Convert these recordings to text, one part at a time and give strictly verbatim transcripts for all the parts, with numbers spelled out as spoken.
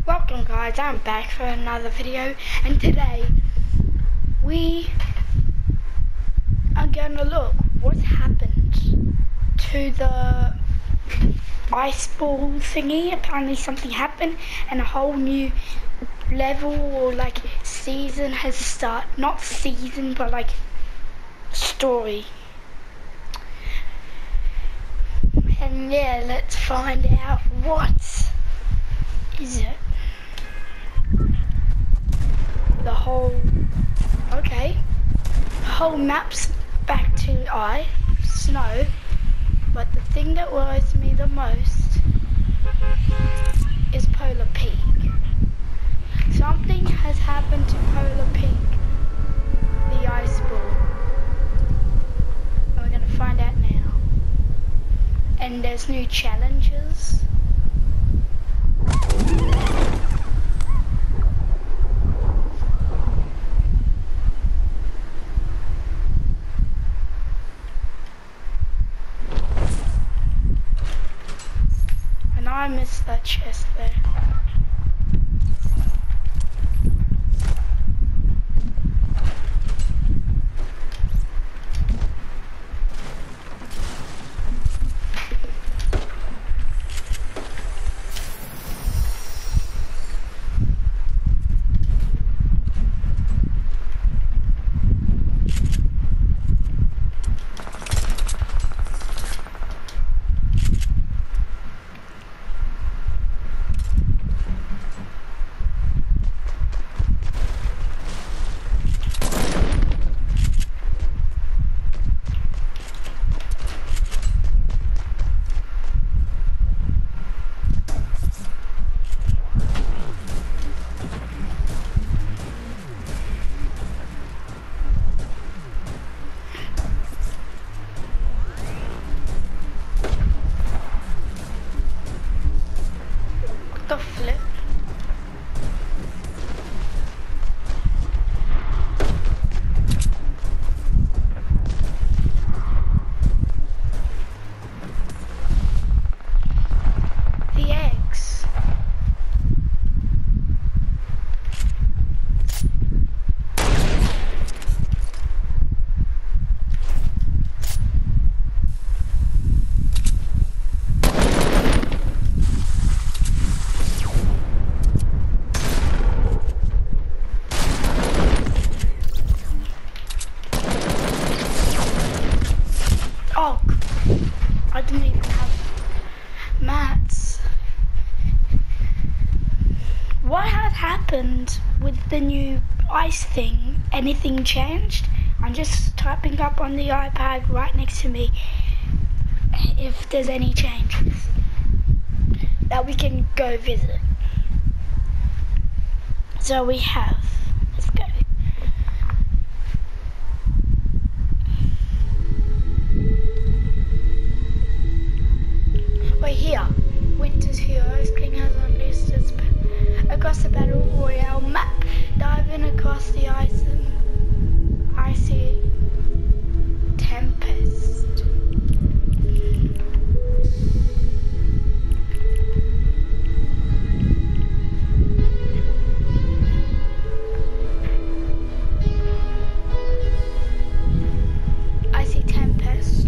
Welcome guys, I'm back for another video, and today we are going to look what's happened to the ice ball thingy. Apparently something happened and a whole new level or like season has started. Not season but like story. And yeah, let's find out what is it. The whole, okay, the whole map's back to ice, snow, but the thing that worries me the most is Polar Peak. Something has happened to Polar Peak, the ice ball. And we're gonna find out now. And there's new challenges. I missed that chest there. The flip. The eggs. Oh, I didn't even have mats. What had happened with the new ice thing? Anything changed? I'm just typing up on the iPad right next to me if there's any changes that we can go visit. So we have, let's go. We're here. Winter's Heroes. King has unleashed its across the Battle Royale map, diving across the ice and icy tempest. Icy tempest.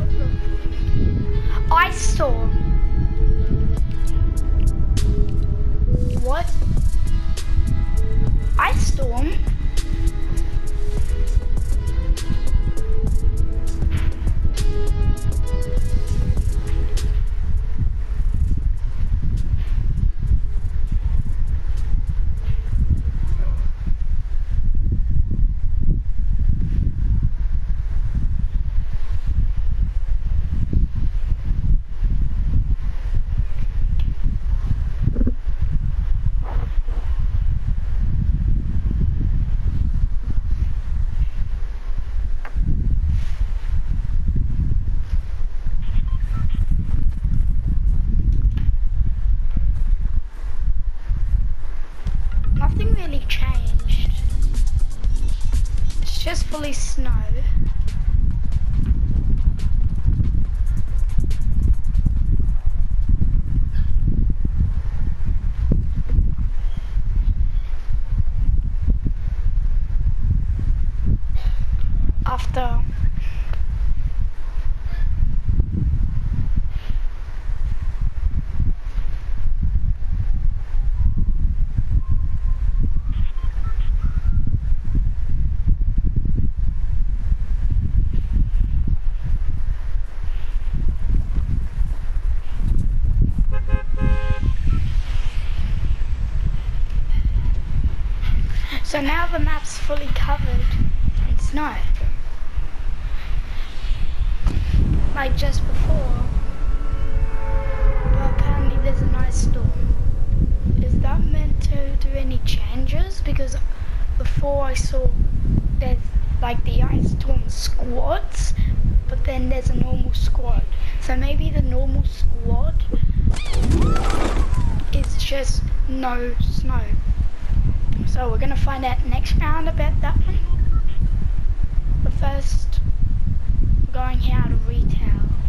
Ice storm. What? Ice storm? Nothing really changed. It's just fully snow. after So now the map's fully covered in snow. Like just before. But apparently there's an ice storm. Is that meant to do any changes? Because before I saw there's like the ice storm squads, but then there's a normal squad. So maybe the normal squad is just no snow. So we're gonna find out next round about that one. But first, we're going here to retail.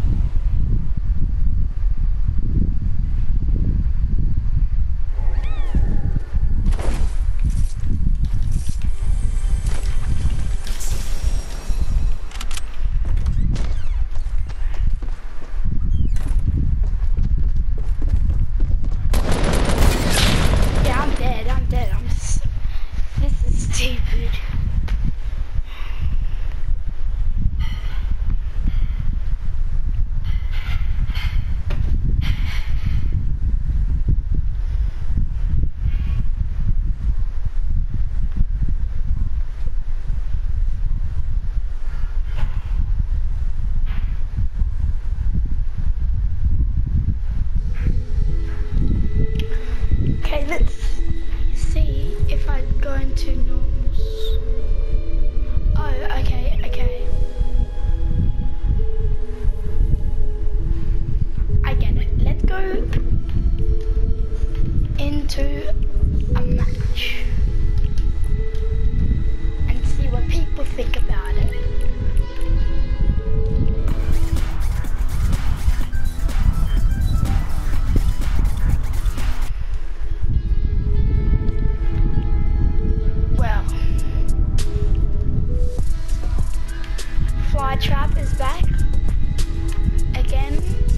Trap is back again.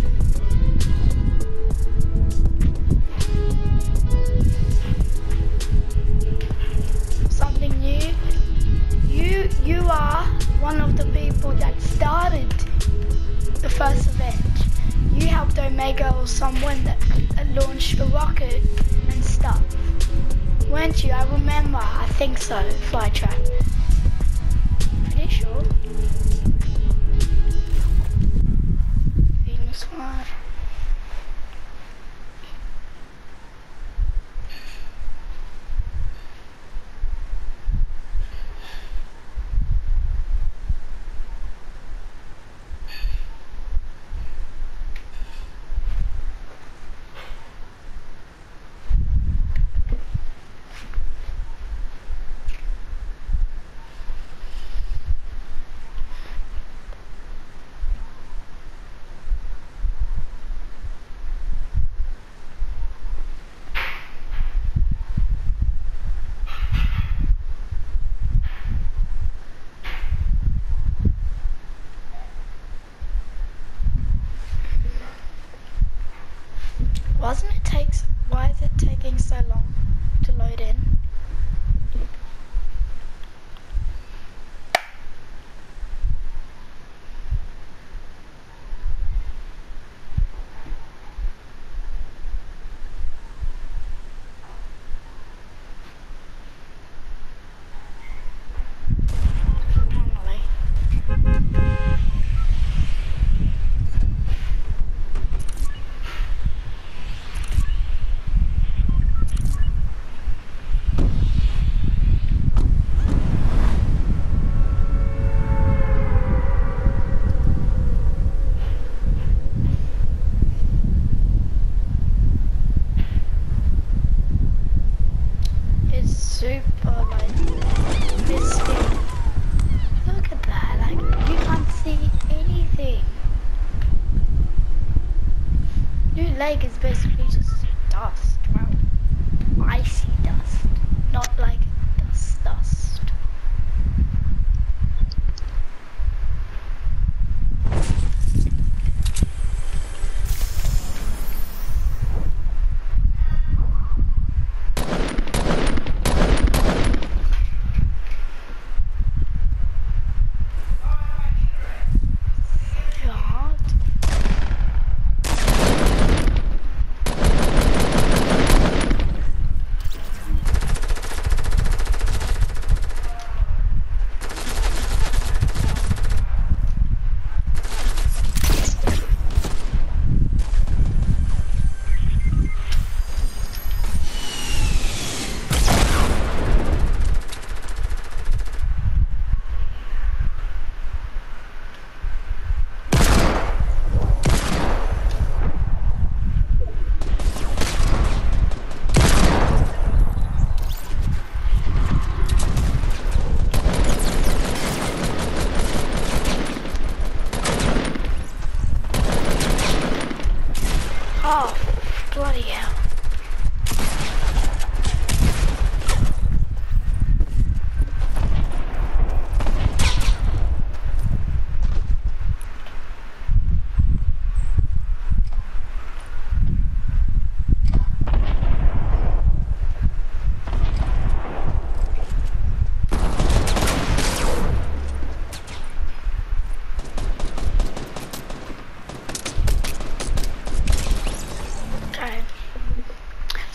Something new. You you are one of the people that started the first event. You helped Omega or someone that launched the rocket and stuff. Weren't you? I remember. I think so. Flytrap. Pretty sure. Five. Wasn't it takes? Why is it taking so long to load in? Super like misty. Look at that, like you can't see anything. New Lake is basically just dust, well, icy dust, not like dust dust.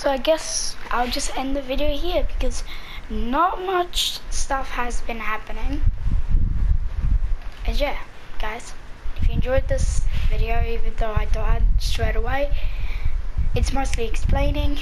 So I guess I'll just end the video here because not much stuff has been happening. And yeah, guys, if you enjoyed this video, even though I died straight away, it's mostly explaining.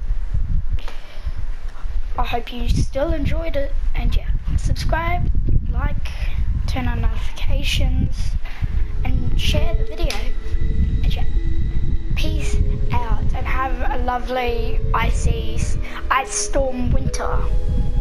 I hope you still enjoyed it, and yeah, subscribe, like, turn on notifications, and share the video. And yeah, peace out, and have a lovely icy ice storm winter.